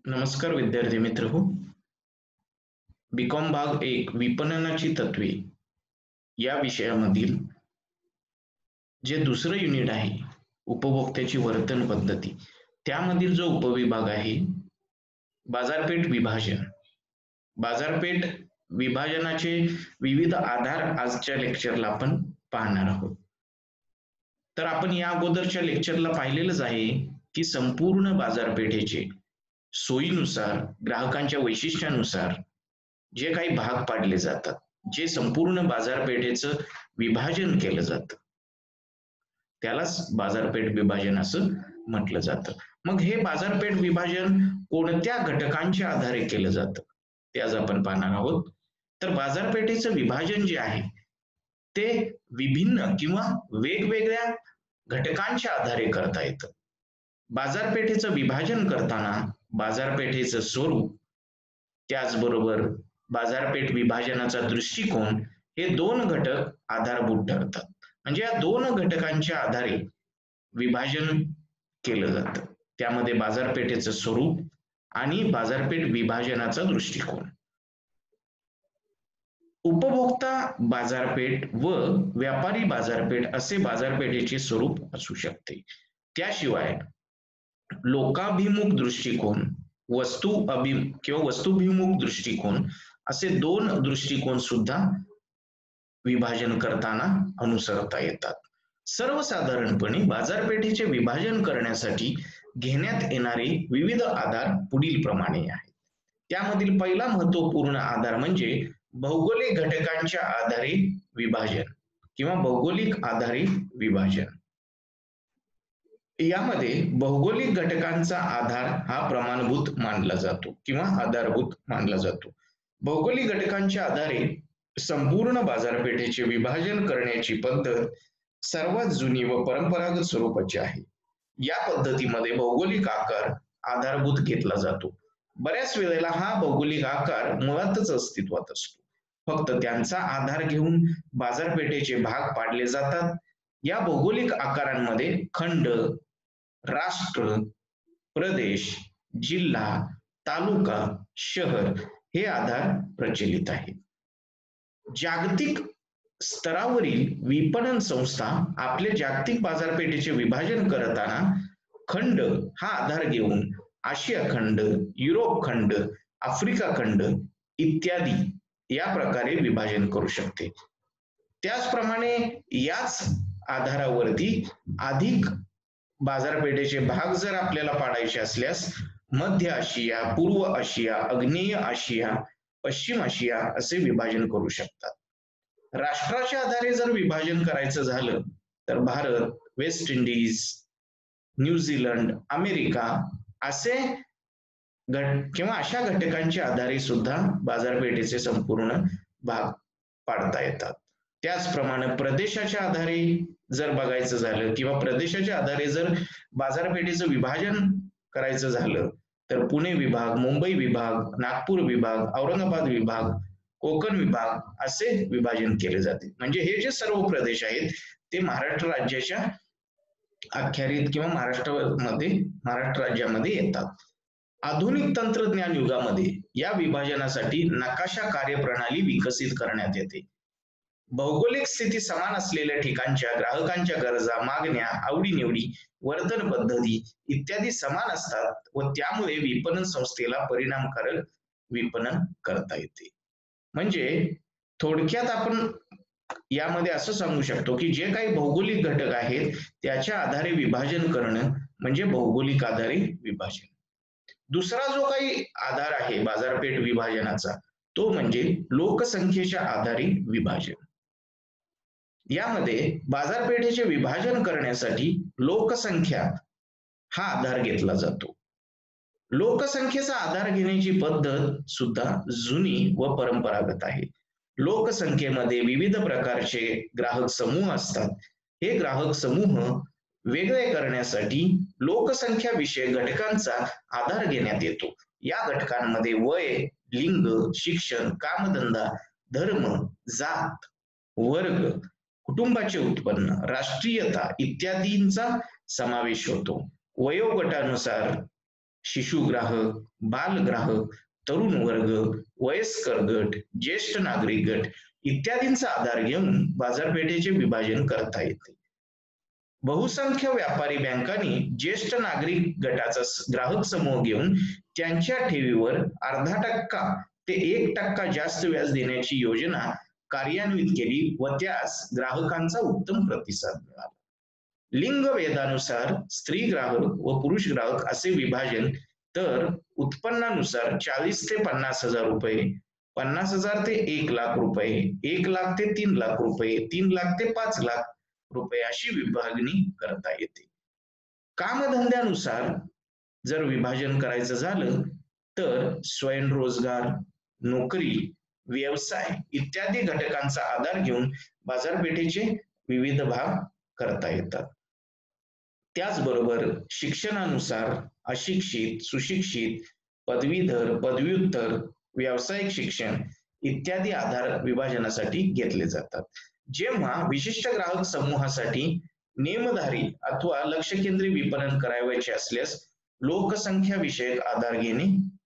नमस्कार विद्यार्थी मित्र हो. बीकॉम भाग 1 विपणनाची तत्वे या विषयामधील जे दुसरं युनिट आहे उपभोक्त्याची वर्तन पद्धती, त्यामधील जो उपविभाग आहे बाजारपेठ विभाजन. बाजारपेठ विभाजनाचे विविध आधार आजच्या लेक्चरला आपण पाहणार आहोत. तर आपण या अगोदरच्या लेक्चरला पाहिलेलंच आहे की संपूर्ण बाजारपेठेचे सोयीनुसार ग्राहकांच्या वैशिष्ट्यानुसार जे काही भाग पाडले जातात, जे संपूर्ण बाजारपेठेचं विभाजन केलं जातं त्यालाच बाजारपेठ विभाजन असं म्हटलं जातं. मग हे बाजारपेठ विभाजन कोणत्या घटकांच्या आधारे केलं जातं ते आज आपण पाहणार आहोत. तर बाजारपेठेचं विभाजन जे आहे ते विभिन्न किंवा वेगवेगळ्या घटकांच्या आधारे करता येतं. बाजारपेठेचं विभाजन करताना बाजारपेठेचं स्वरूप, त्याचबरोबर बाजारपेठ विभाजनाचा दृष्टिकोन हे दोन घटक आधारभूत ठरतात. म्हणजे या दोन घटकांच्या आधारे विभाजन केलं जातं. त्यामध्ये बाजारपेठेचं स्वरूप आणि बाजारपेठ विभाजनाचा दृष्टिकोन. उपभोक्ता बाजारपेठ व व्यापारी बाजारपेठ असे बाजारपेठेचे स्वरूप असू शकते. त्याशिवाय लोकाभिमुख दृष्टिकोन, वस्तुभिमुख दृष्टिकोन असे दोन दृष्टिकोन सुद्धा विभाजन करताना अनुसरता येतात. सर्वसाधारणपणे बाजारपेठेचे विभाजन करण्यासाठी घेण्यात येणारे विविध आधार पुढील प्रमाणे आहेत. त्यामधील पहिला महत्वपूर्ण आधार म्हणजे भौगोलिक घटकांच्या आधारे विभाजन किंवा भौगोलिक आधारे विभाजन. यामध्ये भौगोलिक घटकांचा आधार हा प्रमाणभूत मानला जातो किंवा आधारभूत मानला जातो. भौगोलिक घटकांच्या आधारे संपूर्ण बाजारपेठेचे विभाजन करण्याची पद्धत सर्वात जुनी व परंपरागत स्वरूपाची आहे. या पद्धतीमध्ये भौगोलिक आकार आधारभूत घेतला जातो. बऱ्याच वेळेला हा भौगोलिक आकार मुळातच अस्तित्वात असतो, फक्त त्यांचा आधार घेऊन बाजारपेठेचे भाग पाडले जातात. या भौगोलिक आकारांमध्ये खंड, राष्ट्र, प्रदेश, जिल्हा, तालुका, शहर हे आधार प्रचलित आहेत. जागतिक स्तरावरील विपणन संस्था आपले जागतिक बाजारपेठेचे विभाजन करताना खंड हा आधार घेऊन आशिया खंड, युरोप खंड, आफ्रिका खंड इत्यादी या प्रकारे विभाजन करू शकते. त्याचप्रमाणे याच आधारावरती अधिक बाजारपेठेचे भाग जर आपल्याला पाडायचे असल्यास मध्य आशिया, पूर्व आशिया, आग्नेय आशिया, पश्चिम आशिया असे विभाजन करू शकतात. राष्ट्राच्या आधारे जर विभाजन करायचं झालं तर Bharat, West Indies, New Zealand, America असे किंवा अशा घटकांच्या आधारे सुद्धा बाजारपेठेचे संपूर्ण भाग पाडता येतात. त्याचप्रमाणे प्रदेशाच्या आधारे जर बघायचं झालं किंवा प्रदेशाच्या आधारे जर बाजारपेठेचं विभाजन करायचं झालं तर पुणे विभाग, मुंबई विभाग, नागपूर विभाग, औरंगाबाद विभाग, कोकण विभाग असे विभाजन केले जाते. म्हणजे हे जे सर्व प्रदेश आहेत ते महाराष्ट्र राज्याच्या अखत्यारीत किंवा महाराष्ट्र राज्यामध्ये येतात. आधुनिक तंत्रज्ञान युगामध्ये या विभाजनासाठी नकाशा कार्यप्रणाली विकसित करण्यात येते. भौगोलिक स्थिती समान असलेल्या ठिकाणच्या ग्राहकांच्या गरजा, मागण्या, आवडीनिवडी, वर्तन पद्धती इत्यादी समान असतात व त्यामुळे विपणन संस्थेला परिणामकारक विपणन करता येते. म्हणजे थोडक्यात आपण यामध्ये असं सांगू शकतो की जे काही भौगोलिक घटक आहेत त्याच्या आधारे विभाजन करणं म्हणजे भौगोलिक आधारे विभाजन. दुसरा जो काही आधार आहे बाजारपेठ विभाजनाचा तो म्हणजे लोकसंख्येच्या आधारे विभाजन. यामध्ये बाजारपेठेचे विभाजन करण्यासाठी लोकसंख्या हा आधार घेतला जातो. लोकसंख्येचा आधार घेण्याची पद्धत सुद्धा जुनी व परंपरागत आहे. लोकसंख्येमध्ये विविध प्रकारचे ग्राहक समूह असतात. हे ग्राहक समूह वेगळे करण्यासाठी लोकसंख्या विषयक घटकांचा आधार घेण्यात येतो. या घटकांमध्ये वय, लिंग, शिक्षण, कामधंदा, धर्म, जात, वर्ग, कुटुंबाचे उत्पन्न, राष्ट्रीयता इत्यादींचा समावेश होतो. वयोगटानुसार शिशु ग्राहक, बाल ग्राहक, तरुण वर्ग, वयस्कर गट, ज्येष्ठ नागरिक गट इत्यादींचा आधार घेऊन बाजारपेठेचे विभाजन करता येते. बहुसंख्य व्यापारी बँकांनी ज्येष्ठ नागरिक गटाचा ग्राहक समूह घेऊन त्यांच्या ठेवीवर 0.5% ते 1% जास्त व्याज देण्याची योजना कार्यान्वित केली व त्यास ग्राहकांचा उत्तम प्रतिसाद मिळाला. लिंगभेदानुसार स्त्री ग्राहक व पुरुष ग्राहक असे विभाजन, तर उत्पन्नानुसार 40 ते 50,000 रुपये, 50,000 ते 1,00,000 रुपये, 1,00,000 ते 3,00,000 रुपये, 3,00,000 ते 5,00,000 रुपये अशी विभागणी करता येते. कामधंद्यानुसार जर विभाजन करायचं झालं तर स्वयंरोजगार, नोकरी, व्यवसाय इत्यादी घटकांचा आधार घेऊन बाजारपेठेचे विविध भाग करता येतात. त्याचबरोबर शिक्षणानुसार अशिक्षित, सुशिक्षित, पदवीधर, पदव्युत्तर, व्यावसायिक शिक्षण इत्यादी आधार विभाजनासाठी घेतले जातात. जेव्हा विशिष्ट ग्राहक समूहासाठी नेमधारी अथवा लक्ष्यकेंद्री विपणन करावयाचे असल्यास लोकसंख्या विषयक आधार घेणे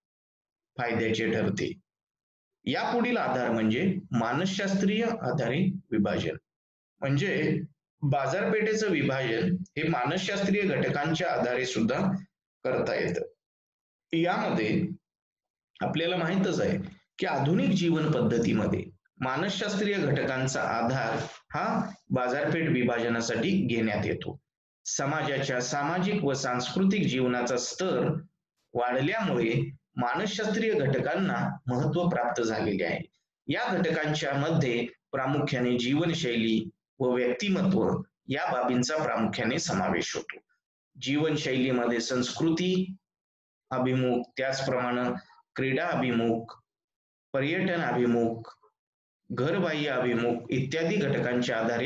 फायद्याचे ठरते. यापुढील आधार म्हणजे मानसशास्त्रीय आधारे विभाजन. म्हणजे बाजारपेठेचं विभाजन हे मानसशास्त्रीय घटकांच्या आधारे सुद्धा करता येतं. यामध्ये आपल्याला माहीतच आहे की आधुनिक जीवन पद्धतीमध्ये मानसशास्त्रीय घटकांचा आधार हा बाजारपेठ विभाजनासाठी घेण्यात येतो. समाजाच्या सामाजिक व सांस्कृतिक जीवनाचा स्तर वाढल्यामुळे मानसशास्त्रीय घटकांना महत्त्व प्राप्त झालेले आहे. या घटकांच्या मध्ये प्रामुख्याने जीवनशैली व व्यक्तिमत्व या बाबींचा प्रामुख्याने समावेश होतो. जीवनशैलीमध्ये संस्कृती अभिमुख, त्याचप्रमाणे क्रीडा अभिमुख, पर्यटन अभिमुख, घरबाह्य अभिमुख इत्यादी घटकांच्या आधारे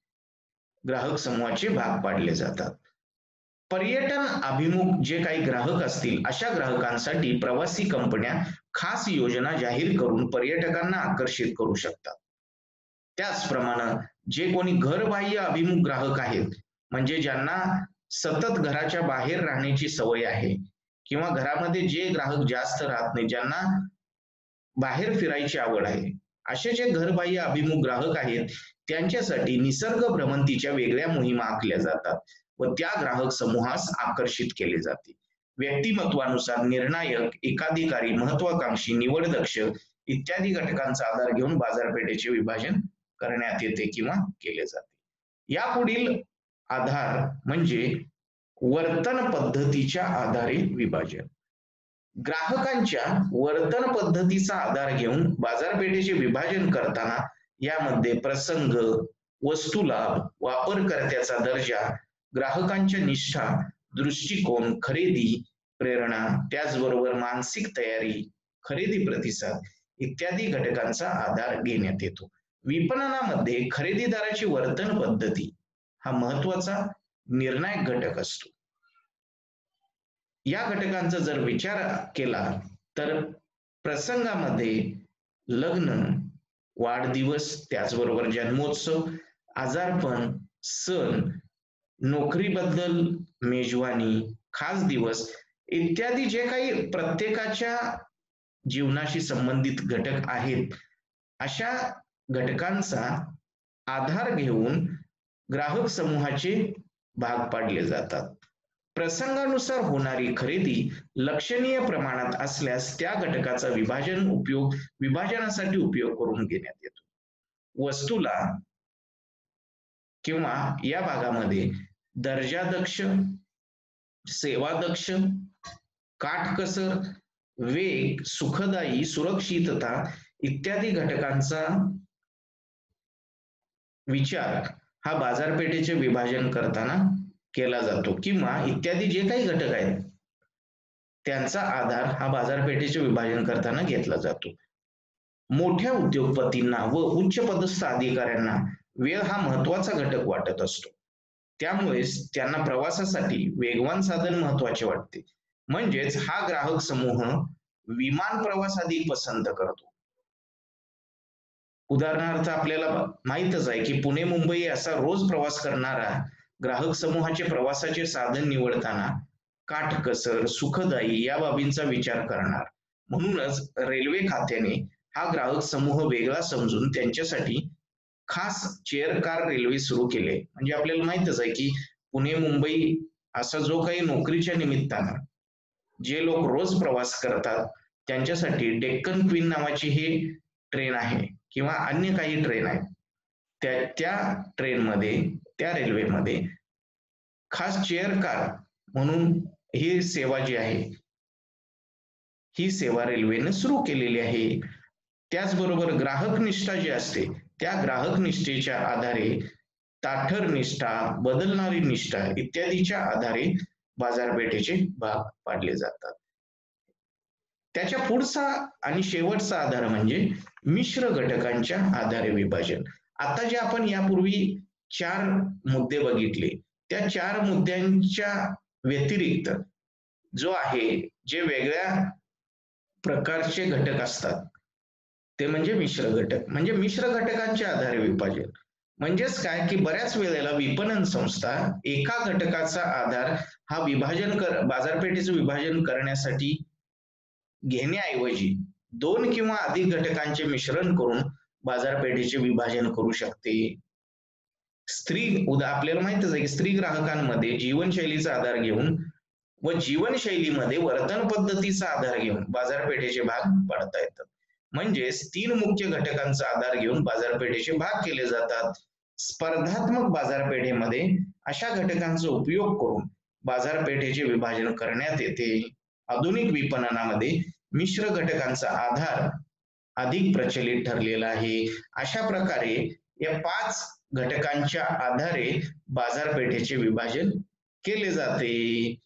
ग्राहक समूहाचे भाग पाडले जातात. पर्यटन अभिमुख जे काही ग्राहक असतील अशा ग्राहकांसाठी प्रवासी कंपन्या खास योजना जाहीर करून पर्यटकांना आकर्षित करू शकतात. त्याचप्रमाणे जे कोणी घरबाह्य अभिमुख ग्राहक आहेत, म्हणजे ज्यांना सतत घराच्या बाहेर राहण्याची सवय आहे किंवा घरामध्ये जे ग्राहक जास्त राहत नाही, ज्यांना बाहेर फिरायची आवड आहे, असे जे घरबाह्य अभिमुख ग्राहक आहेत त्यांच्यासाठी निसर्ग भ्रमंतीच्या वेगळ्या मोहिमा आखल्या जातात व त्या ग्राहक समूहास आकर्षित केले जाते. व्यक्तिमत्वानुसार निर्णायक, एकाधिकारी, महत्वाकांक्षी, निवडदक्ष इत्यादी घटकांचा आधार घेऊन बाजारपेठेचे विभाजन करण्यात येते किंवा केले जाते. यापुढील आधार म्हणजे वर्तन पद्धतीच्या आधारे विभाजन. ग्राहकांच्या वर्तन पद्धतीचा आधार घेऊन बाजारपेठेचे विभाजन करताना यामध्ये प्रसंग, वस्तुलाभ, वापरकर्त्याचा दर्जा, ग्राहकांच्या निष्ठा, दृष्टिकोन, खरेदी प्रेरणा, त्याचबरोबर मानसिक तयारी, खरेदी प्रतिसाद इत्यादी घटकांचा आधार घेण्यात येतो. विपणनामध्ये खरेदीदाराची वर्तन पद्धती हा महत्वाचा निर्णायक घटक असतो. या घटकांचा जर विचार केला तर प्रसंगामध्ये लग्न, वाढदिवस, त्याचबरोबर जन्मोत्सव, आजारपण, सण, नोकरीबद्दल मेजवानी, खास दिवस इत्यादी जे काही प्रत्येकाच्या जीवनाशी संबंधित घटक आहेत, अशा घटकांचा आधार घेऊन ग्राहक समूहाचे भाग पाडले जातात. प्रसंगानुसार होणारी खरेदी लक्षणीय प्रमाणात असल्यास त्या घटकाचा विभाजनासाठी उपयोग करून घेण्यात येतो. वस्तूला किंवा या भागामध्ये दर्जादक्ष, सेवादक्ष, काटकसर, वेग, सुखदायी, सुरक्षितता इत्यादी घटकांचा विचार हा बाजारपेठेचे विभाजन करताना केला जातो किंवा इत्यादी जे काही घटक आहेत त्यांचा आधार हा बाजारपेठेचे विभाजन करताना घेतला जातो. मोठ्या उद्योगपतींना व उच्च पदस्थ अधिकाऱ्यांना वेळ हा महत्वाचा घटक वाटत असतो. त्यामुळेच त्यांना प्रवासासाठी वेगवान साधन महत्वाचे वाटते. म्हणजेच हा ग्राहक समूह विमान प्रवास अधिक पसंत करतो. उदाहरणार्थ आपल्याला माहीतच आहे की पुणे मुंबई असा रोज प्रवास करणारा ग्राहक समूहाचे प्रवासाचे साधन निवडताना काटकसर, सुखदायी या बाबींचा विचार करणार. म्हणूनच रेल्वे खात्याने हा ग्राहक समूह वेगळा समजून त्यांच्यासाठी खास चेअर कार रेल्वे सुरू केले. म्हणजे आपल्याला माहीतच आहे, की पुणे-मुंबई असा जो काही नोकरीच्या निमित्तानं जे लोक रोज प्रवास करतात, त्यांच्यासाठी डेक्कन क्वीन नावाची ही ट्रेन आहे किंवा अन्य काही ट्रेन आहेत. त्या ट्रेनमध्ये, त्या रेल्वेमध्ये खास चेअर कार म्हणून ही सेवा जी आहे, ही सेवा रेल्वेने सुरू केलेली आहे. त्याचबरोबर ग्राहक निष्ठा जी असते, त्या ग्राहक निष्ठेच्या आधारे ताठर निष्ठा, बदलणारी निष्ठा इत्यादीच्या आधारे बाजारपेठेचे भाग पाडले जातात. त्याच्या पुढचा आणि शेवटचा आधार म्हणजे मिश्र घटकांच्या आधारे विभाजन. आता जे आपण यापूर्वी 4 मुद्दे बघितले, त्या 4 मुद्द्यांच्या व्यतिरिक्त जो आहे, जे वेगळ्या प्रकारचे घटक असतात, ते म्हणजे मिश्र घटक. म्हणजे मिश्र घटकांच्या आधारे विभाजन. म्हणजेच काय, की बऱ्याच वेळेला विपणन संस्था एका घटकाचा आधार हा बाजारपेठेचं विभाजन करण्यासाठी घेण्याऐवजी 2 किंवा अधिक घटकांचे मिश्रण करून बाजारपेठेचे विभाजन करू शकते. आपल्याला माहितच आहे, की स्त्री ग्राहकांमध्ये जीवनशैलीचा आधार घेऊन व जीवनशैलीमध्ये वर्तन पद्धतीचा आधार घेऊन बाजारपेठेचे भाग पाडता येतात. म्हणजेच 3 मुख्य घटकांचा आधार घेऊन बाजारपेठेचे भाग केले जातात. स्पर्धात्मक बाजारपेठेमध्ये अशा घटकांचा उपयोग करून बाजारपेठेचे विभाजन करण्यात येते. आधुनिक विपणनामध्ये मिश्र घटकांचा आधार अधिक प्रचलित ठरलेला आहे. अशा प्रकारे या 5 घटकांच्या आधारे बाजारपेठेचे विभाजन केले जाते.